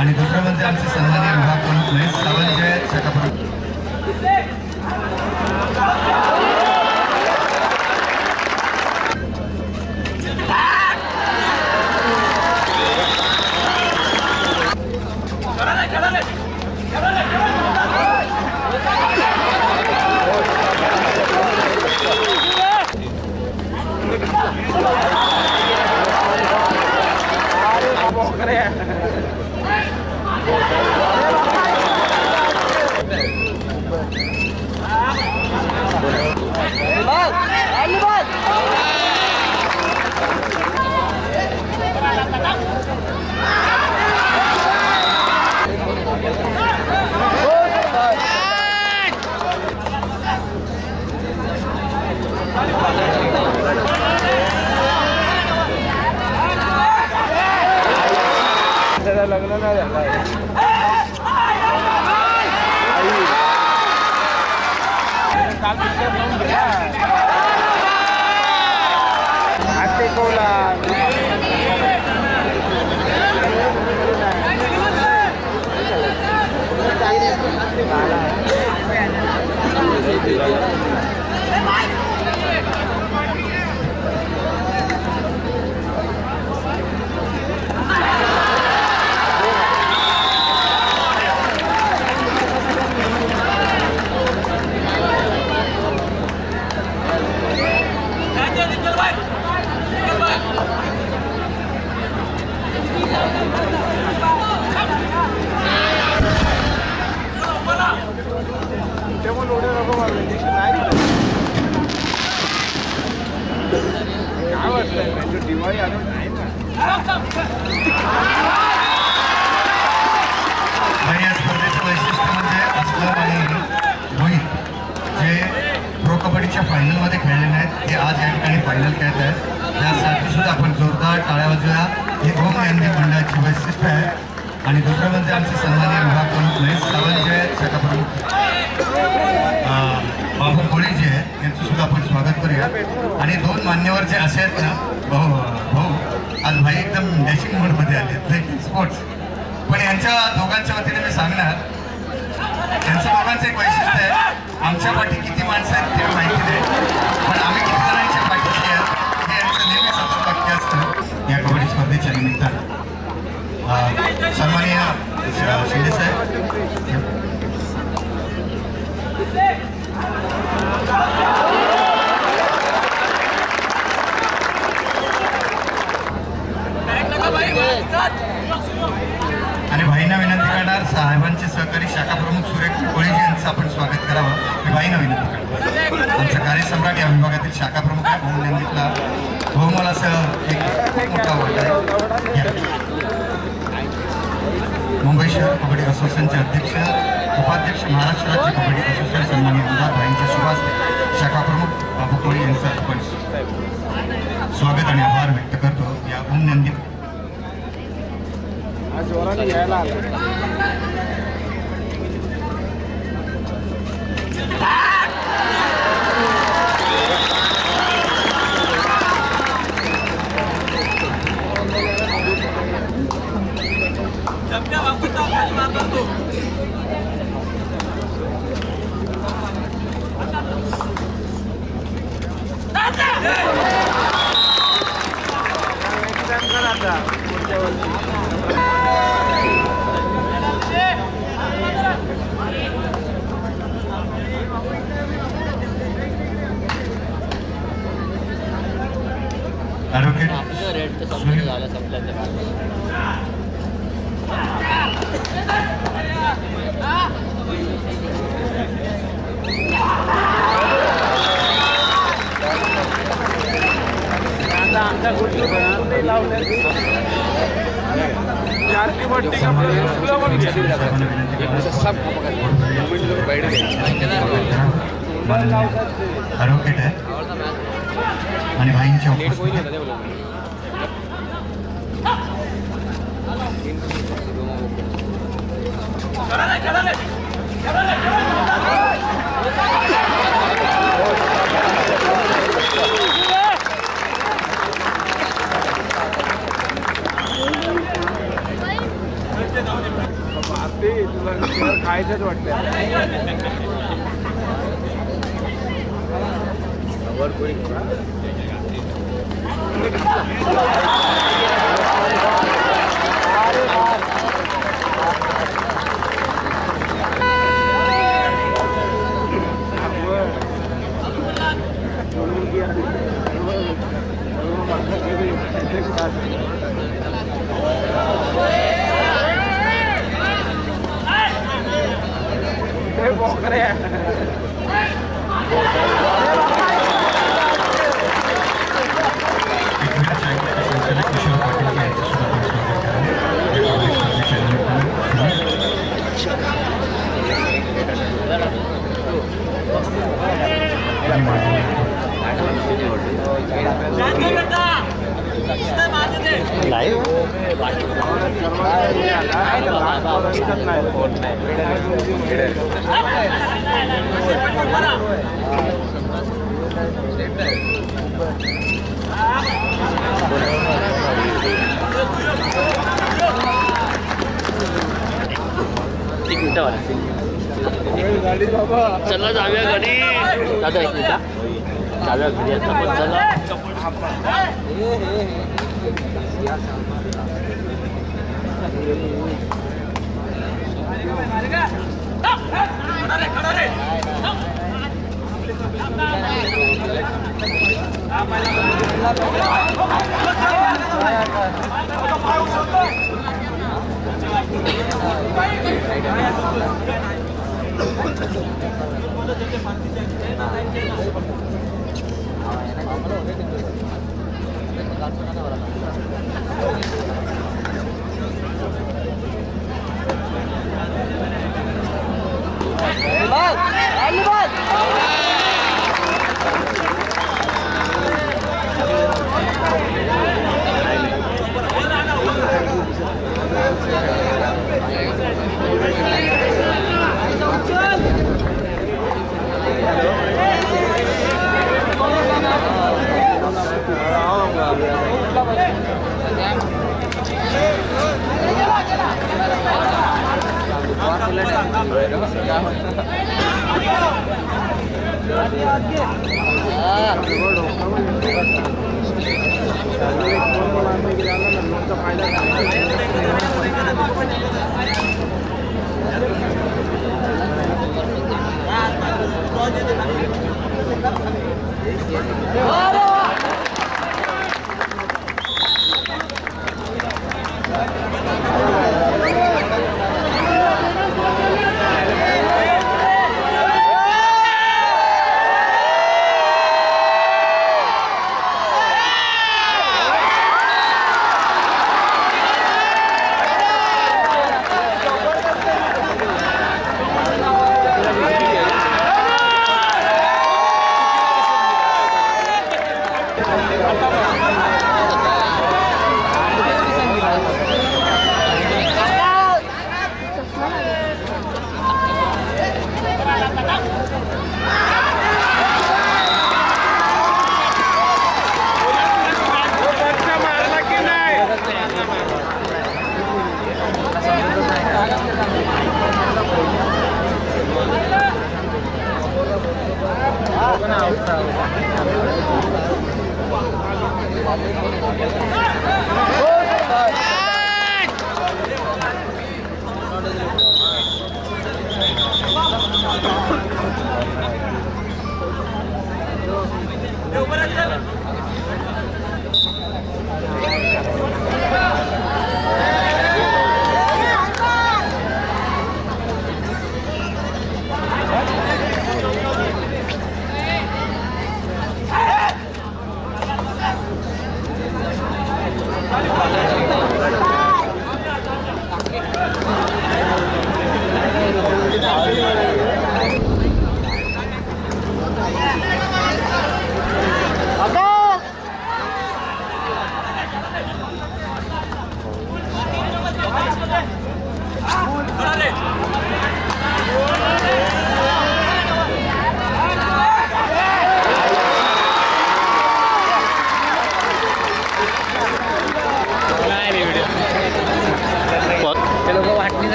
आणि दुसरं म्हणजे आमचे सन्माननीय विभाग प्रमुख महेश सावंत जे आहेत शाखा प्रमुख. लग्न नाही झालं दिवाळी आली नाही ना. या स्पर्धेचं वैशिष्ट्य म्हणजे असलम आणि मोहित जे प्रो कबड्डीच्या फायनलमध्ये खेळलेले आहेत ते आज या ठिकाणी फायनल खेळत आहेत. त्यासाठी सुद्धा आपण जोरदार टाळ्या वाजवूया. ही ओम गांधी मंडळाची वैशिष्ट्य आहे. आणि दुसरं म्हणजे आमचे सन्माननीय विभाग प्रमुख महेश सावंत जे आहेत शाखा प्रमुख बाबू कोळी जे आहेत यांचं सुद्धा आपण स्वागत करूया. आणि दोन मान्यवर जे असे आहेत ना भाऊ आज भाई एकदम डॅशिंग मोडमध्ये आले ब्रेकिंग स्पोर्ट्स. पण यांच्या दोघांच्या वतीने मी सांगणार यांच्या दोघांचं एक वैशिष्ट्य आहे. आमच्या पाठी किती माणसं आहेत ते माहिती नाही पण आम्ही किती जणांच्या पाठीशी आहेत हे यांचं नेहमी सतत वाक्य असतं. या कबड्डी स्पर्धेच्या निमित्तानं सन्माननीय शिंदे साहेब आणि भाईंना विनंती करणार साहेबांचे सहकारी शाखा प्रमुख सुरेख कोळीजी यांचं आपण स्वागत करावं मी भाईंना विनंती करणार. आमचा कार्यसम्राट या विभागातील शाखा प्रमुख आहे बहुमूल्यांकीतला बहुमोल असं एक खूप मोठा वाट आहे. मुंबई शहर कबड्डी असोसिएशनचे अध्यक्ष उपाध्यक्ष महाराष्ट्र राज्य कबड्डी असोसिएशन सन्माननीय आमदार भाईंच्या शुभास शाखा प्रमुख बाबू कोळी यांचं आपण स्वागत आणि आभार व्यक्त करतो. या ओमनंदी जोराने घ्यायला आलं. ॲडव्होकेट आहे आणि भाईंच्या खायचंच वाटतं. चला जाऊया घरी दादा. एक मिनिट जाऊया घरी आता पण चला.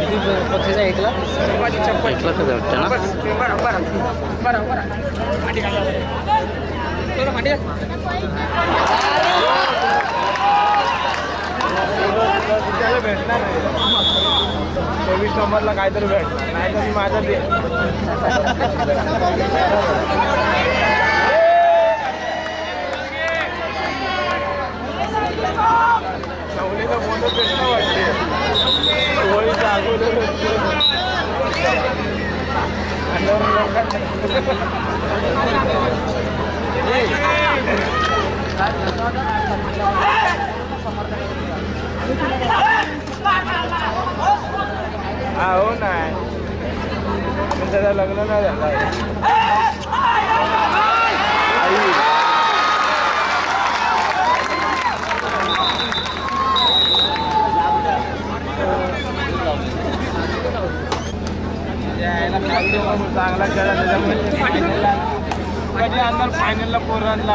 एकला वाटतं त्याला भेटणार नाही 24 नंबरला काहीतरी भेटणार नाही तर माझा दे शवलीचा फोटो भेटणं वाटते होळीच्या अगोदर हा हो नाही त्याचं लग्न नाही झालं चांगला खेळा त्याच्यामुळे कधी अंदर फायनलला पोरांना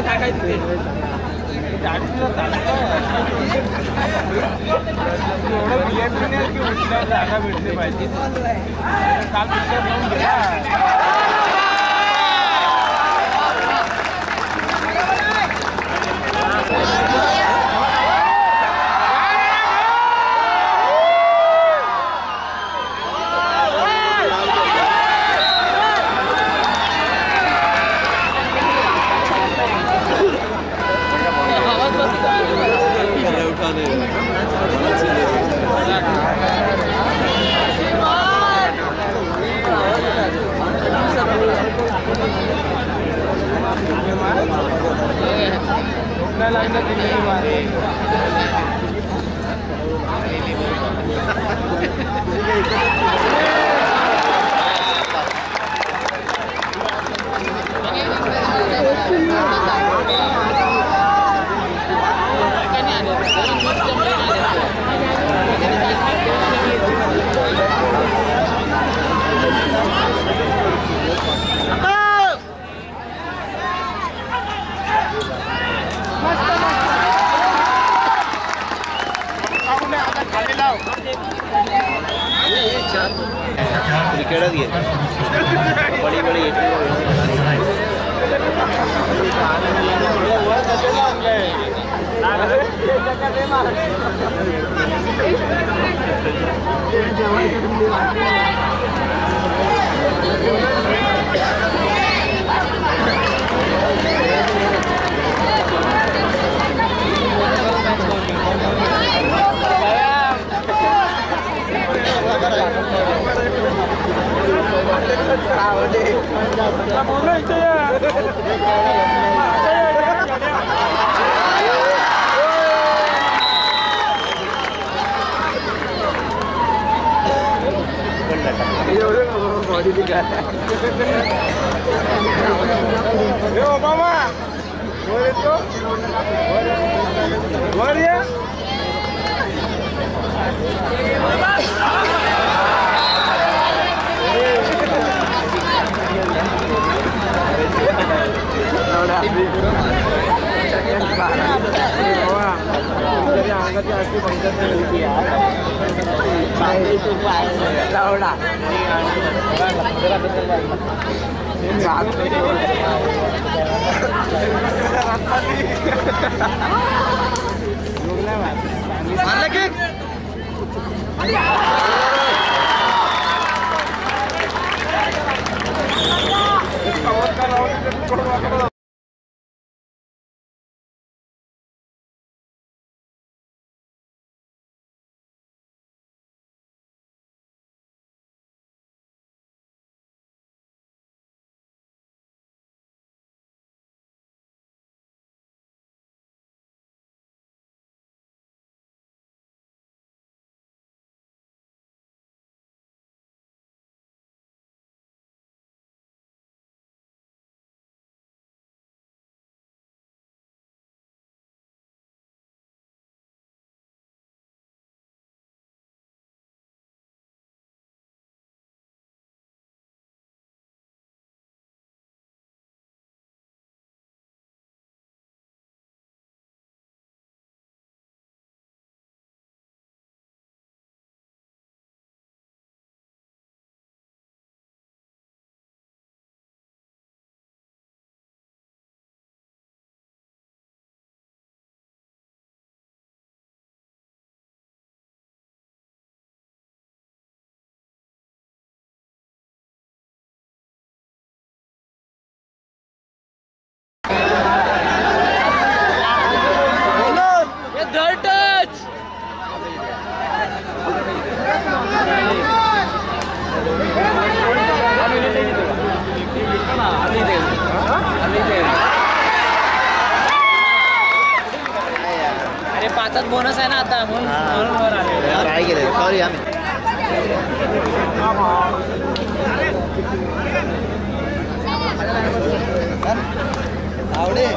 एवढं बियाचं नाही की उठल्या जागा भेटली पाहिजे काल पिक्चर घेऊन गेला क्रिकेटच घे बडी बडी Obama, where is it? Where is it? हातात बोनस आहे ना आता म्हणून वर आले. ट्राय केलं सॉरी आम्ही आवडे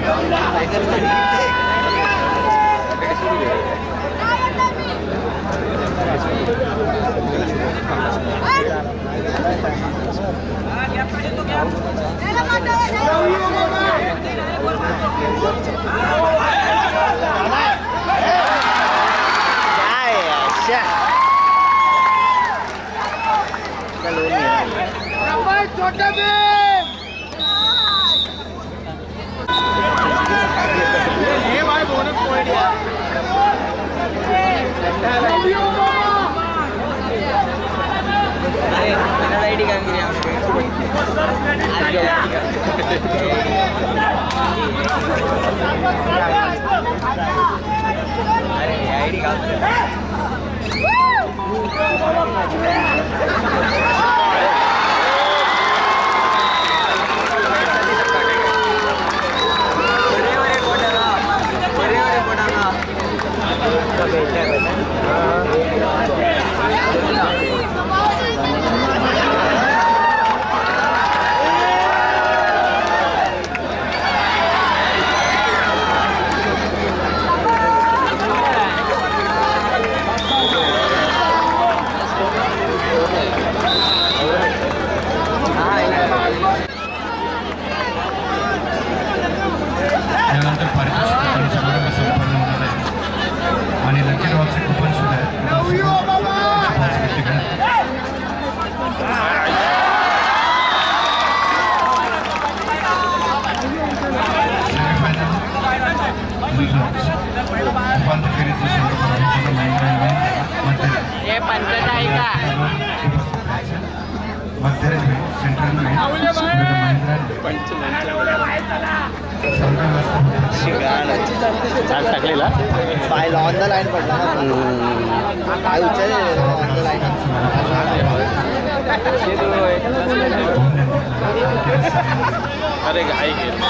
आईडी कामगिरी आईडी त्यानंतर पारितोषिक समारंभ संपन्न होणार आहे आणि लकी ड्रॉचे कुपन सुद्धा सेमीफायनल उपांत्य फेरीचे मध्य रेल्वे सेंट्रल चाल टाकलेला पाय ऑन द लाईन पडला ना पाय उचलले ऑन द लाईन अरे घाई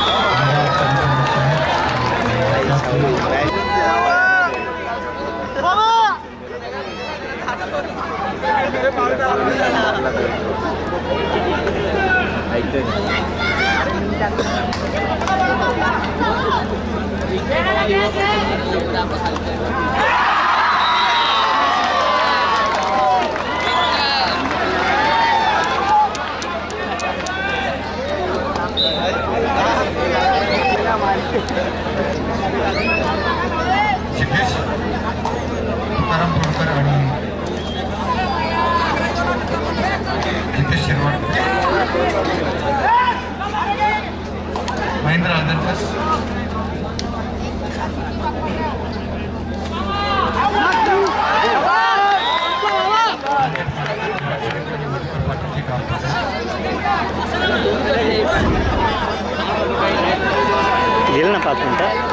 जिग्नेश तुकाराम तोडकर आणि जितेश शिरवाड महेंद्र आंदरकर येईल ना 5 मिनिटं